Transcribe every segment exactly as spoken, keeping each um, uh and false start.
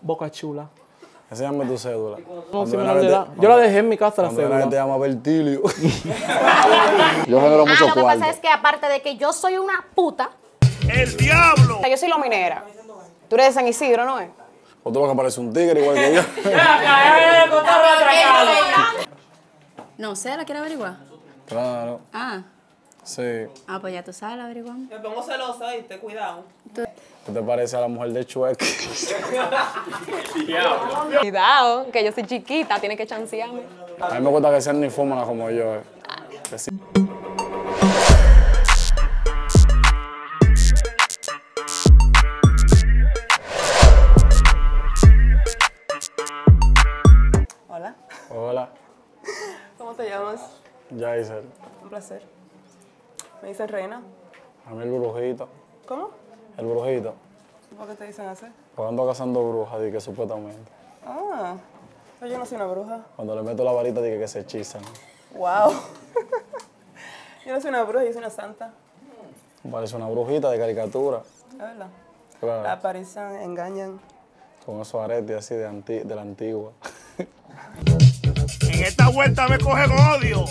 Boca Chula. Enséñame tu cédula. No, si menor de edad. Yo la dejé en mi casa la cédula. Cuando te llama Bertilio. Yo genero mucho Ah, lo que cuarto. pasa es que aparte de que yo soy una puta. ¡El diablo! Yo soy lominera. Tú eres de San Isidro, ¿no es? O tú lo que parece un tigre igual que yo. No sé, ¿la quieres averiguar? Claro. Ah. Sí. Ah, pues ya tú sabes, la averiguamos. Me pongo celosa y te cuidado. ¿Qué te parece a la mujer de Chueque? Cuidado, que yo soy chiquita, tiene que chancearme. A mí me gusta que sean nifómanas como yo. Eh. Que sí. Hola. Hola. ¿Cómo te llamas? Yaiser. Un placer. Me dicen Reina. A mí el brujito. ¿Cómo? El brujito. ¿Por qué te dicen así? Porque ando cazando brujas, di que supuestamente. Ah, pero yo no soy una bruja. Cuando le meto la varita, di que, que se hechizan. Wow. Yo no soy una bruja, yo soy una santa. Parece una brujita de caricatura. Es verdad. Claro. La apariencian, engañan. Con esos aretes así de, anti de la antigua. En esta vuelta me cogen odio.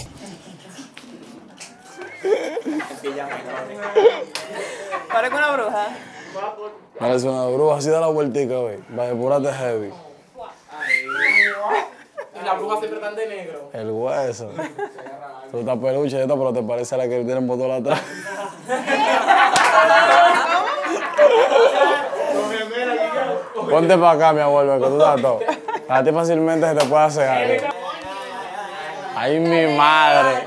Parezco una bruja. Parece una bruja, así da la vueltica, güey. Va a depurarte heavy. Y las brujas siempre están de negro. El hueso. Tú estás peluche y esto, pero te parece a la que tiene el botón atrás. Ponte para acá, mi abuelo, que tú estás todo. A ti fácilmente se te puede hacer algo. ¡Ay, mi madre!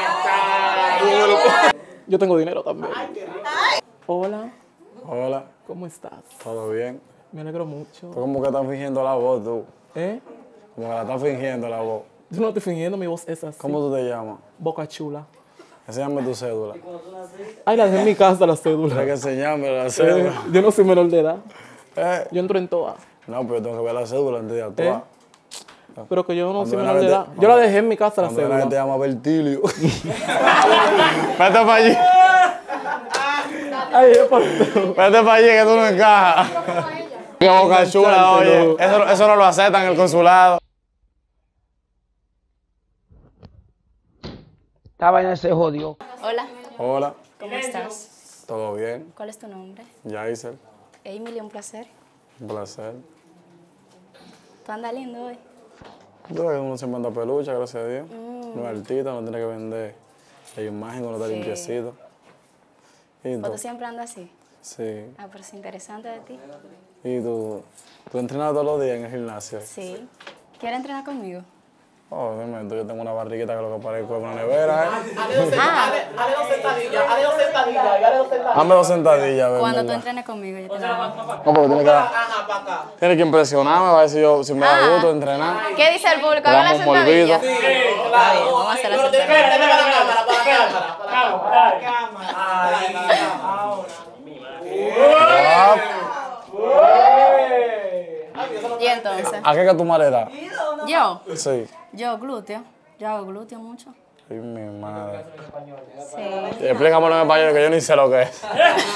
Yo tengo dinero también. Hola, Hola, ¿cómo estás? ¿todo bien? Me alegro mucho. Tú como que estás fingiendo la voz, tú. ¿Eh? Como que la estás fingiendo la voz. Yo no estoy fingiendo, mi voz es así. ¿Cómo tú te llamas? Boca Chula. Enséñame tu cédula. Ay, la dejé en mi casa la Tienes cédula. que enseñarme la Eh, cédula. yo no soy menor de edad. Eh, Yo entro en todas. No, pero yo tengo que ver la cédula antes de actuar. ¿Eh? Pero que yo no soy Cuando menor la de gente- edad. Yo la dejé en mi casa la Cuando la gente te cédula. llama Bertilio. Vete para allí. Ay, ¿qué pasó? Vete para allí que tú no encajas. Qué Boca Chula, oye. Eso, eso no lo aceptan en el consulado. Esta vaina se jodió. Hola, Hola, ¿cómo estás? ¿todo bien? ¿Cuál es tu nombre? Yaiser, Emily, un placer. un placer. ¿Tú andas lindo hoy? Yo creo que uno siempre anda pelucha, gracias a Dios. Mm. No es artista, no tiene que vender la imagen cuando está Sí. limpiecito. ¿Y ¿O tú tú? siempre andas así? Sí. Ah, pero es interesante de ti. ¿Y tú? ¿Tú entrenas todos los días en el gimnasio? Sí. ¿Quieres entrenar conmigo? Oh, obviamente, yo tengo una barriguita que lo que parezco es una nevera, ¿eh? Dale dos sentadillas, dale dos sentadillas, dale dos sentadillas. Dame dos sentadillas, ven, Cuando tú ¿verdad? entrenes conmigo, yo te la hago. No, porque tiene que, tiene que impresionarme, va a ver si, yo, si me da Ah. gusto entrenar. ¿Qué dice el público? Le Hagan la damos un morbido. sentadilla. Está bien, vamos a hacer la sentadilla. Espera, espera, para la cámara, para la cámara, para la Y entonces, ¿A qué que tu madre yo, Sí. yo glúteo. Yo hago glúteo mucho. Ay, mi madre. Sí. Explícamelo en español que yo ni sé lo que es.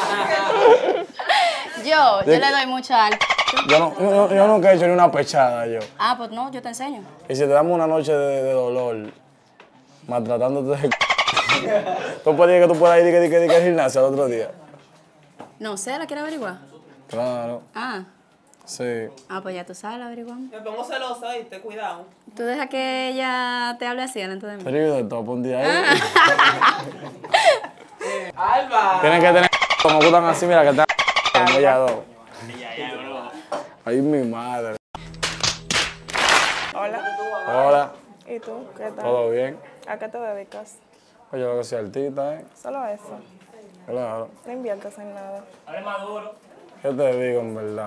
Yo, yo le doy mucho al... Yo, no, yo, yo nunca he hecho ni una pechada yo. Ah, pues no, yo te enseño. Y si te damos una noche de, de dolor, maltratándote de... ¿Tú puedes decir que tú puedas ir y que, que, que al gimnasio el otro día? No sé, ¿la quieres averiguar? Claro, Ah. sí. Ah, pues ya tú sabes, la averiguamos. Me pongo celosa y te cuidado. Tú dejas que ella te hable así delante de mí. Serio, de todo, un día ahí. Alba. Tienen que tener como gustan así, mira, que están como ella dos. Ay, mi madre. Hola. Hola, ¿Y tú? ¿Qué tal? ¿todo bien? ¿A qué te dedicas? Oye, yo creo que soy artista, ¿eh? Solo a eso. Claro. No inviertes en nada. ¿Qué te digo, en verdad?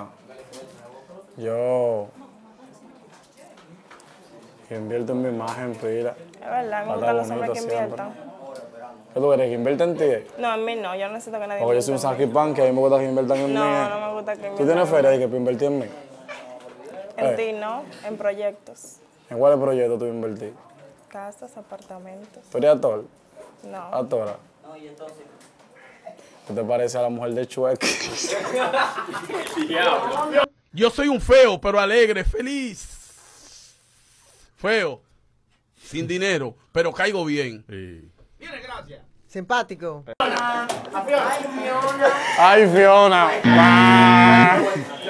Yo invierto en mi imagen, pila. Es verdad, me Para gustan estar los hombres bonito que siempre. inviertan. ¿Qué tú quieres, que invierta en ti? No, en mí no, yo no necesito que nadie Porque yo soy un invierta en mí. saquipan que a mí me gusta que inviertan en No, mí. no me gusta que ¿Tú inviertan tienes en feria mí. de que invertir en mí? En Eh. ti no, en proyectos. ¿En cuáles proyectos tú invertís? Casas, apartamentos. ¿Tú eres actor? No. ¿Actora? ¿Qué te parece a la mujer de Chueque? Yo soy un feo, pero alegre, feliz. Feo, sin dinero, pero caigo bien. Sí. Simpático. Ay, Fiona. Ah.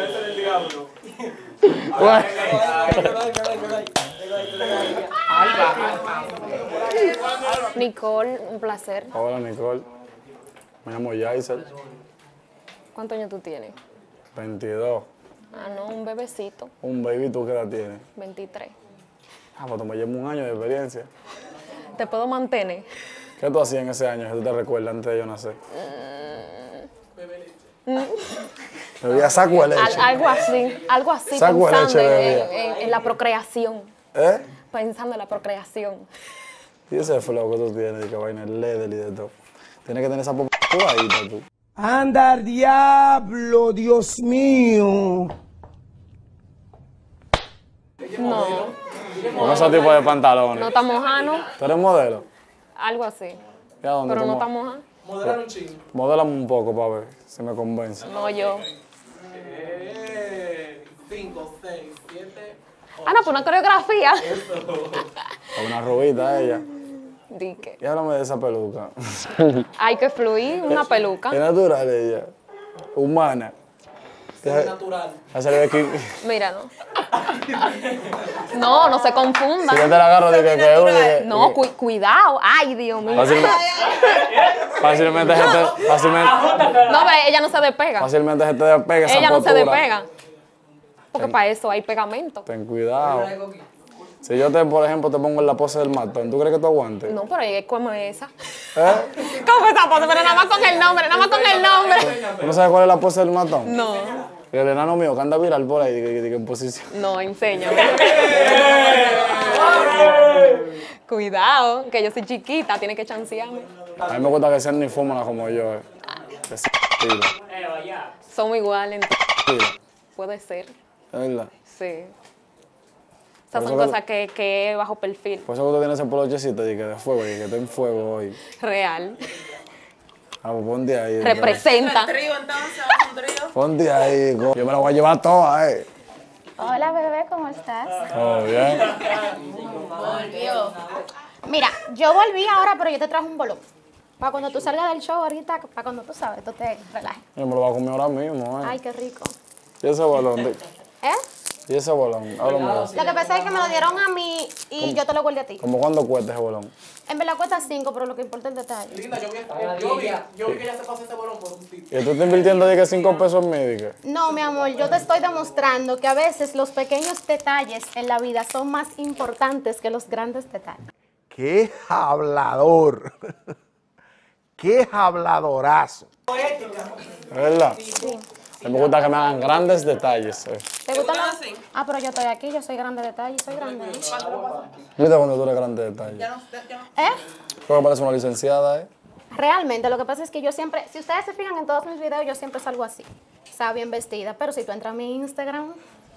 Nicole, un placer. Hola, Nicole. Me llamo Yaisel. ¿Cuántos años tú tienes? veintidós. Ah, no, un bebecito. Un baby, ¿tú qué edad tienes? veintitrés. Ah, pues tú me llevas un año de experiencia. ¿Te puedo mantener? ¿Qué tú hacías en ese año, si tú te recuerdas, antes de yo nacer? Bebía saco de leche. Al- algo así, algo así, Saco de pensando leche en, bebía. en- en la procreación. ¿Eh? Pensando en la procreación. Y ese flow que tú tienes, de que vaina el leather y de todo. Tienes que tener esa popularidad tú. Anda al diablo, Dios mío. No, Con ese tipo de pantalones. no está mojano, ¿Tú eres modelo? algo así. ¿Y a dónde Pero tú no mo- está mojano. Modélame un poco para ver si me convence. No, yo. cinco, seis, siete. Ah, no, pues una coreografía. Una rubita ella. Dique. Y háblame de esa peluca. Hay que fluir, una peluca. Es natural ella. Humana. Es natural. Ya se le ve que... Mira, no. No, no se Si confunda. yo te la agarro de que, que es una... que- No, que- cu- cuidado. Ay, Dios mío. Fácilmente, fácilmente, se te, fácilmente, No, ve, ella no se despega. fácilmente se te despega esa Ella no se postura. despega. Porque para eso hay pegamento. Ten cuidado. Si yo te, por ejemplo, te pongo en la pose del matón, ¿tú crees que tú aguantes? No, pero es como esa. ¿Eh? ¿Cómo esa pose? Pero nada más con el nombre, nada más con el nombre. ¿Tú no sabes cuál es la pose del matón? No, El enano mío que anda viral por ahí, que, que, que en posición. no, enséñame. Cuidado, que yo soy chiquita, tiene que chancearme. A mí me gusta que sean ni fómanas como yo. Eh. Que se tira. Somos iguales, entonces, Tira. puede ser. Es verdad. Sí. Esas Por son eso que- cosas que, que es bajo perfil. Por eso que tú tienes ese polochecito de, que de fuego y que está en fuego hoy. Real. Ah, pues ponte ahí. Representa. Trío, entonces, vamos un trío. Ponte ahí. co- Yo me la voy a llevar toda, eh. Hola, bebé, ¿cómo estás? Todo bien. Mira, yo volví ahora, pero yo te traje un bolón. Para cuando tú salgas del show ahorita, para cuando tú sabes, tú te relajes. Yo me lo voy a comer ahora mismo, eh. Ay, qué rico. ¿Y ese bolón? de- ¿Eh? ¿Y ese bolón? Háblame de eso. Lo que pasa es que me lo dieron a mí y yo te lo guardé a ti. ¿Cómo cuánto cuesta ese bolón? En verdad cuesta cinco, pero lo que importa es el detalle. Linda, yo vi, yo vi, yo vi que ella se pasó ese bolón por un tipo. ¿Y tú estás invirtiendo de que cinco pesos en mí? de que? No, mi amor, yo te estoy demostrando que a veces los pequeños detalles en la vida son más importantes que los grandes detalles. ¡Qué hablador! ¡Qué habladorazo! ¿Es verdad? Sí. A mí me gusta que me hagan grandes detalles. Eh. ¿Te gusta la... así? Ah, pero yo estoy aquí, yo soy grande detalle, soy grande. ¿Viste cuando tú eres grande detalle? Ya no, ya no. ¿Eh? Creo que parece una licenciada, ¿eh? Realmente, lo que pasa es que yo siempre, si ustedes se fijan en todos mis videos, yo siempre salgo así. O sea, bien vestida. Pero si tú entras a mi Instagram,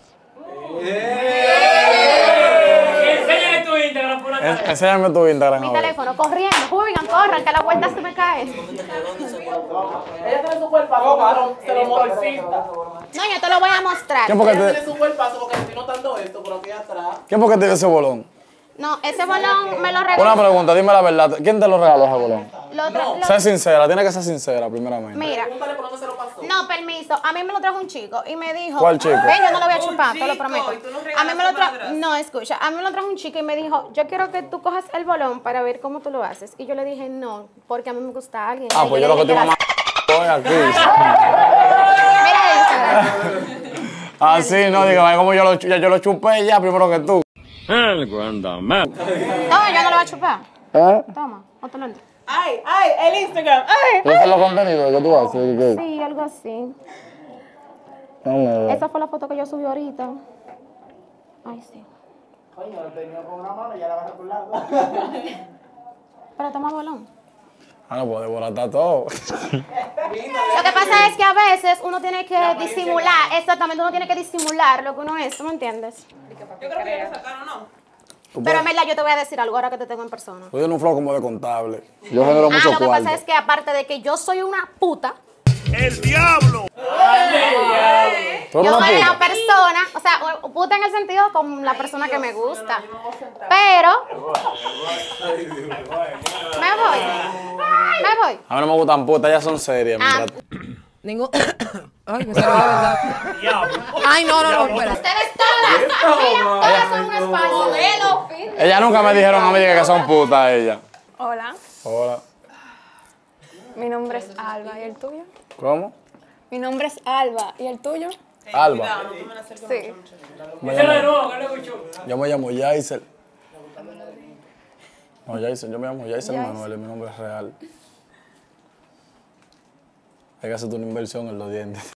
Enséñale tu Instagram por acá. En- Enséñame tu Instagram mi ahora. teléfono, corriendo, juegan, corran, que la vuelta se me cae. Ella tiene su cuerpazo, se lo motorcista. No, yo te lo voy a mostrar. ¿Quién porque Ella te, tiene su cuerpazo porque estoy notando esto por aquí atrás. ¿quién porque te dio ese bolón? No, ese bolón me lo Una regaló. pregunta, dime la verdad. ¿Quién te lo regaló ese bolón? Lo tra- lo- Sé sincera, tiene que ser sincera primeramente. Mira, Pregúntale por dónde se lo pasó. no, permiso. A mí me lo trajo un chico y me dijo. ¿Cuál chico? Ven, yo no lo voy a Un chupar, te lo chico, prometo. y tú no A mí regalas me lo a tu trajo. madrastra. No, escucha. A mí me lo trajo un chico y me dijo, yo quiero que tú cojas el bolón para ver cómo tú lo haces. Y yo le dije, no, porque a mí me gusta alguien. Ah, Y pues le yo lo que dije estoy mamá hoy aquí. Mira Instagram. Ah, sí, no, diga, vaya como yo lo, chu- ya yo lo chupé ya primero que tú. Toma, yo no lo voy a chupar. ¿Eh? Toma, otro lente. Ay, ay, el Instagram, ay. ¿Esos son los contenidos que tú haces? ¿Qué? Sí, algo así. Vamos a ver. Esa fue la foto que yo subí ahorita. Ay, sí. Coño, lo tenía con una mano y ya la vas a tu lado. Pero toma bolón. Ah, no puedo desbaratar todo. Lo que pasa es que a veces uno tiene que disimular, exactamente, uno tiene que disimular lo que uno es, ¿tú me entiendes? Yo creo que ya lo sacaron, ¿no? Pero en verdad yo te voy a decir algo ahora que te tengo en persona. Tú tienes un flow como de contable. Yo genero Ah, mucho lo que cuarto. pasa es que aparte de que yo soy una puta, ¡El diablo! ¿Tú eres Yo una soy la puta? persona, o sea, puta en el sentido con la persona que me gusta. Pero. Me voy. Me voy. A mí no me gustan putas, ellas son serias. Ah. mientras- Ningún. Ay, me salió de verdad. Ay, no, no, no, espera. Ustedes todas, mira, todas son un espacio. Modelo, fin. Ellas nunca me dijeron a mí que son putas, ellas. Hola, Hola. mi nombre es Alba. ¿Y el tuyo? ¿Cómo? Mi nombre es Alba. ¿Y el tuyo? Alba. Sí. Me llamo- Yo me llamo Yaisel. No, Yaisel, yo me llamo Yaisel Manuel, es mi nombre es real. Hay que hacerte una inversión en los dientes.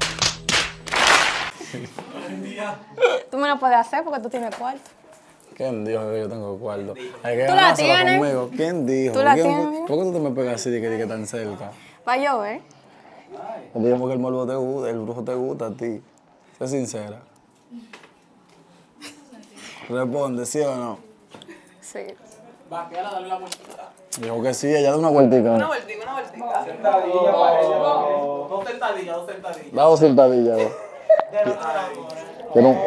Tú me lo puedes hacer porque tú tienes cuarto. ¿Quién dijo que yo tengo cuarto? Hay que Tú la ganárselo tienes. conmigo. ¿Quién dijo? Tú la ¿Quién- tienes, mira. ¿Por qué tú te me pegas así de que, de que tan cerca? Va yo, ¿eh? Porque yo porque el morbo te gusta, el brujo te gusta a ti. Sé sincera. Responde, ¿sí o no? Sí. Vaquera, dale la vueltita. Dijo que sí, ella da una vueltica. Una vueltica, una vueltica. Sentadilla para ella. Dos sentadillas, dos sentadillas. Da dos sentadillas. ¿no? Yo no.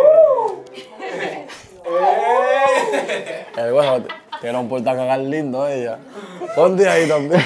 El huevo tiene un porta cagar lindo ella. Ponte ahí también.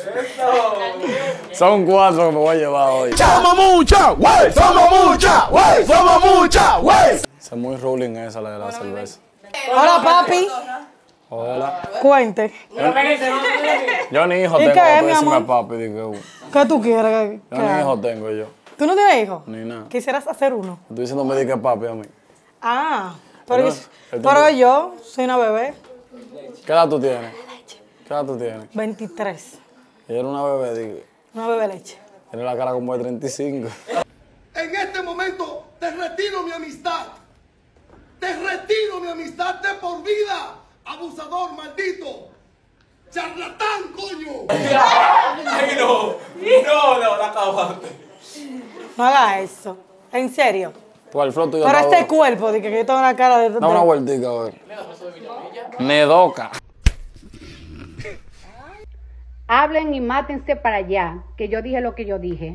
Son cuatro que me voy a llevar hoy. ¡Somos muchas, güey! ¡Somos muchas, güey! ¡Somos muchas, güey! Es muy rolling esa la de la cerveza. Hola, papi. Hola. Cuente. Yo ni hijo ¿Y tengo, qué es, tú mi decime amor? papi. Digo, ¿Qué tú quieres? yo ni hijo tengo yo. ¿Tú no tienes hijos? Ni nada. Quisieras hacer uno. Estoy diciendo me di que papi a mí. Ah, pero, No, yo, el pero tuyo. yo soy una bebé. ¿Qué edad tú tienes? ¿Qué edad tú tienes? veintitrés. Ella era una bebé, digo. Una bebé leche. Tiene la cara como de treinta y cinco. En este momento te retiro mi amistad. Te retiro mi amistad de por vida. Abusador, maldito. Charlatán, coño. Ay, no. No, no, la acabaste. No hagas eso. En serio. Pues el flow tuyo Pero está este duro. cuerpo, de que yo tengo una cara de... Da una de- vueltica, a ver. Nedoca. Hablen y mátense para allá, que yo dije lo que yo dije.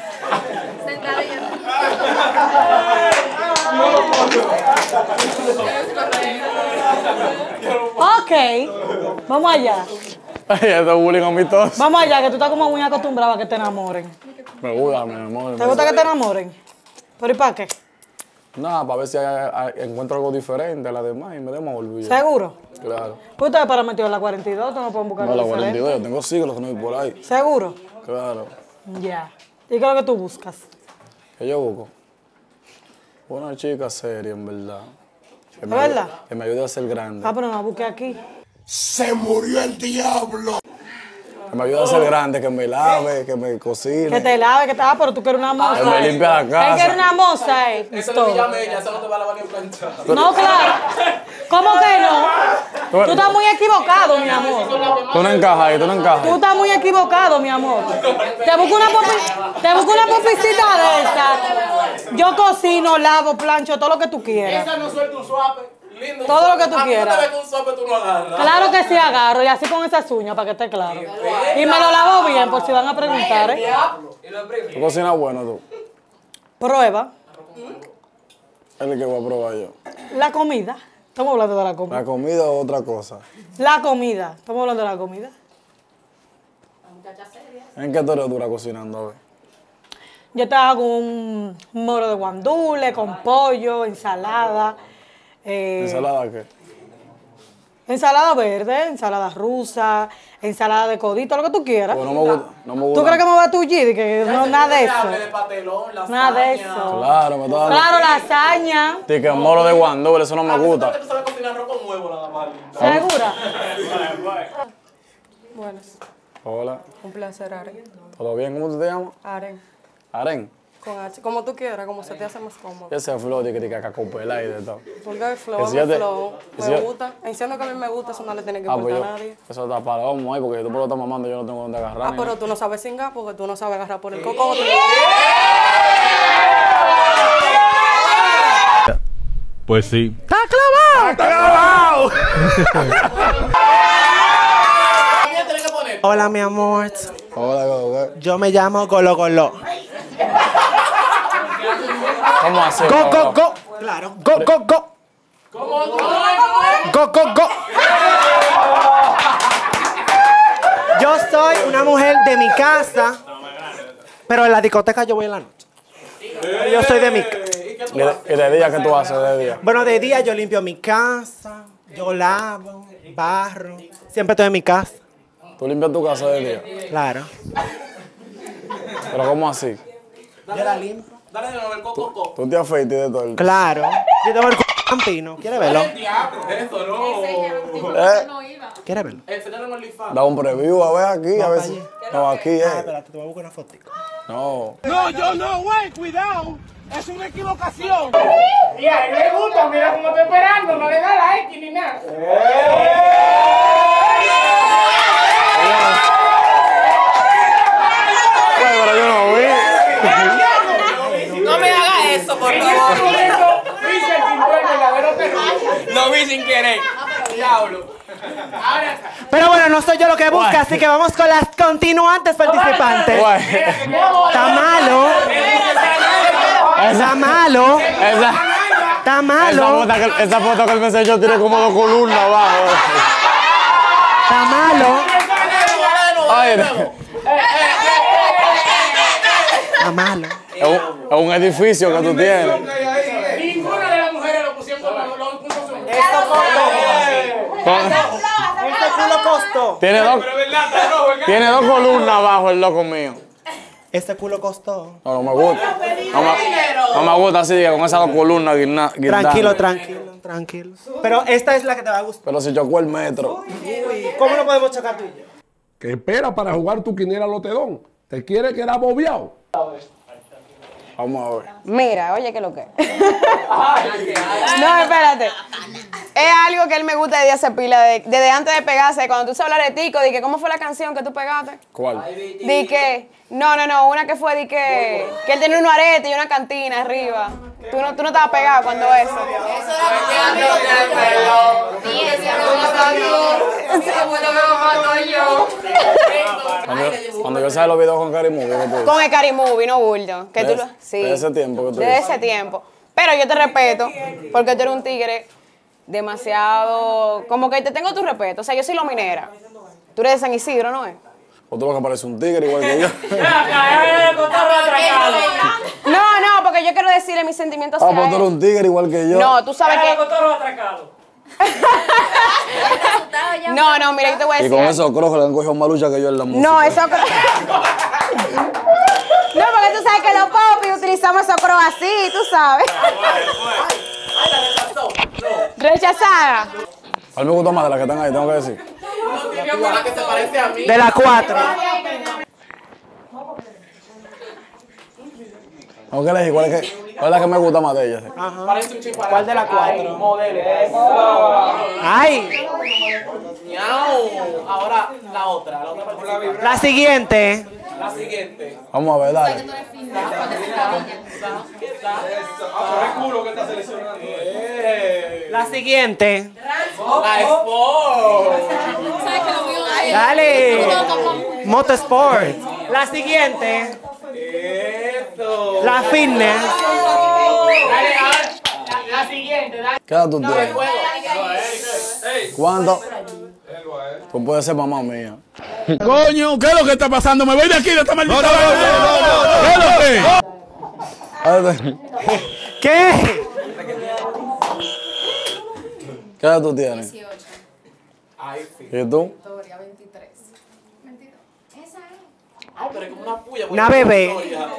Ok, vamos allá. Esto es bullying amistoso. Vamos allá, que tú estás como muy acostumbrado a que te enamoren. Me gusta, mi amor. ¿Te gusta que te enamoren? ¿Pero y para qué? Nada, para ver si hay- hay- encuentro algo diferente a las demás y me demos orgullo. ¿Seguro? Claro. Pues ustedes para metido en la cuarenta y dos, tú no pueden buscar No, la algo cuarenta y diferente. dos, yo tengo siglos que no voy por ahí. ¿Seguro? Claro. Ya. ¿Y qué es lo que tú buscas? ¿Qué yo busco? Una chica seria, en verdad. Que me ¿Es verdad? ayude- Que me ayude a ser grande. Ah, pero no la busqué aquí. Se murió el diablo. Que me ayude a ser grande, que me lave, que me Que cocine. te lave, que te... Ah, pero tú quieres una moza. Que me limpie la Él quiere casa. una moza, eh. Eso Todo. no te llame ella, eso no te va a lavar ni planchar. No, claro. ¿Cómo que no? Tú, Tú estás muy equivocado, mi amor. tú no encajas ahí, tú no encajas Tú ahí. estás muy equivocado, mi amor. Te busco una popi- te busco una popicita de esa. Yo cocino, lavo, plancho, todo lo que tú quieras. Esa no suelta un suape. Lindo. Todo lo que tú Ah, quieras. Tú te ves que un suape tú no agarras. Claro que sí agarro, y así con esas uñas, para que esté claro. Y me lo lavo bien, por si van a preguntar, ¿eh? Tú cocinas bueno, tú. Prueba. Es el que voy a probar yo. La comida. Estamos hablando de la comida. La comida o otra cosa. La comida. Estamos hablando de la comida. ¿En qué tú eres dura cocinando? A ver. Yo te hago un moro de guandule con pollo, ensalada. eh, ¿Ensalada qué? Ensalada verde, ensalada rusa, ensalada de codito, lo que tú quieras. Pues no me gusta. No me gusta. ¿Tú crees que me va a tullir? Y que no, nada de Hable de eso. patelón, lasaña. Nada de eso. Claro, me está dando. Claro, lasaña. Sí, que moro de guandule, eso no me gusta. Tú sabes cocinar arroz con huevo nada más. ¿Segura? Buenas. Hola. Un placer, Aren. ¿Todo bien? ¿Cómo tú te llamas? Aren. Aren. Con H. Como tú quieras, como se te hace más cómodo. Ese flow de que te caca copela y de todo. Porque el flow Que es si mi yo te- flow. que si Me yo- gusta. Enciendo que a mí me gusta, eso no le tiene que Ah, pues importar yo. a nadie. Eso está para vamos ahí, porque si tú por lo estás mamando, yo no tengo dónde agarrar. Ah, ni pero nada. tú no sabes cingar porque tú no sabes agarrar por el cocote. Pues sí. ¡Está clavado! ¡Está clavado! ¿Quién tiene que poner? Hola, mi amor. Hola, Golo. Yo me llamo Golo Golo. ¿Cómo así? Go, go, go. Claro. Go, go, go. ¿Cómo? Go, go, go. Yo soy una mujer de mi casa, pero en la discoteca yo voy en la noche. Pero yo soy de mi casa. ¿Y de, y de día qué tú haces de día? Bueno, de día yo limpio mi casa, yo lavo, barro. Siempre estoy en mi casa. ¿Tú limpias tu casa de día? Claro. ¿Pero cómo así? Yo la limpio. Dale de nuevo el coco. ¿Tú te afeitas de todo el... Claro. Yo tengo el c*** campino. ¿Quieres verlo? Eso no. ¿Eh? ¿Quieres verlo? Enseñaron el OnlyFans. Da un preview, a ver aquí, a ver si... No, aquí Ah, es. espérate, te voy a buscar una fotico. No. No, yo no, güey, cuidado. Es una equivocación. Y a él le gusta, mira cómo está esperando, no le da like ni nada. Ay, pero yo no vi. No me hagas eso, por favor. Lo vi sin querer. Diablo. Pero bueno, no soy yo lo que busca, así que vamos con las continuantes participantes. Está malo. Está malo. Esa, Está malo. esa, foto que, esa foto que él me enseñó tiene como dos columnas abajo. Está malo. Ay, Está malo. es, un, es un edificio que tú tienes. Ninguna de las mujeres lo pusieron como lo puso su mujer. Esto costó. Con- Este culo costó. tiene, dos, tiene dos columnas abajo el loco mío. Este culo costó. No, no me gusta. No me, no me gusta así, con esas dos columnas guinda- guindando. Tranquilo, tranquilo, tranquilo. Pero esta es la que te va a gustar. Pero si chocó el metro. ¿Cómo no podemos chocar tú y yo? ¿Qué espera para jugar tu quiniela lotedón? ¿Te quiere quedar bobeado? Vamos a ver. Mira, oye, ¿qué es lo que? No, espérate. Es algo que él me gusta desde hace pila, de, desde antes de pegarse. Cuando tú sabes hablar de Tico, di que ¿cómo fue la canción que tú pegaste? ¿Cuál? Di que, no, no, no, una que fue, di que, que él tenía un arete y una cantina arriba. Tú no, tú no estabas pegado cuando eso. Cuando, yo- cuando yo salí los videos con Cari Movie, ¿qué tú dices? Con el Cari Movie, no bulto. Que tú De- lo, sí. de ese tiempo que tú Desde dices. ese tiempo. Pero yo te respeto, porque tú eres un tigre demasiado... Como que te tengo tu respeto. O sea, yo soy lo minera. Tú eres de San Isidro, ¿no es? Otro lo que parece un tigre igual que yo. No, no, porque yo quiero decirle mis sentimientos Ah, hacia pues tú eres él. un tigre igual que yo. No, tú sabes que... No, no, mira, yo te voy a Y decir. con algo. esos crojos le han cogido más lucha que yo en la música. No, eso... No, porque tú sabes que los popis utilizamos esos crocs así, tú sabes. Rechazada. A mí me gusta más de las que están ahí, tengo que decir. que se parece a mí. De las cuatro. Tengo que elegir cuál es, que, cuál es la que me gusta más de ellas. Parece un chico. ¿Cuál de las cuatro? Modelo. ¡Ay! Miau. Ahora la otra. La otra participante. La siguiente. La siguiente. Vamos a ver, dale. La siguiente. La Sport. Dale. Motorsport. La siguiente. Eso. La fitness. Dale, ahora, la, la siguiente, dale. ¿Qué edad tú tienes? ¿Cuánto? Tú puedes ser mamá mía. Coño, ¿qué es lo que está pasando? Me voy de aquí de esta maldita vaina. ¿Qué es lo que? ¿Qué? ¿Qué edad tú tienes? ¿Y tú? Ay, pero es como una puya. Una bebé.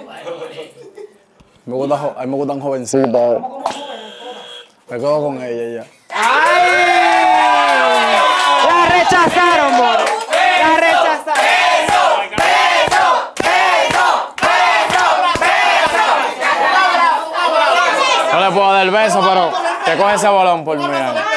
Me gusta, jo- a mí me gustan jovencitas. Me quedo con ella ya. ¡Ay! La rechazaron, more. La rechazaron. No le puedo dar el beso, pero que coge ese balón por mí. Ana.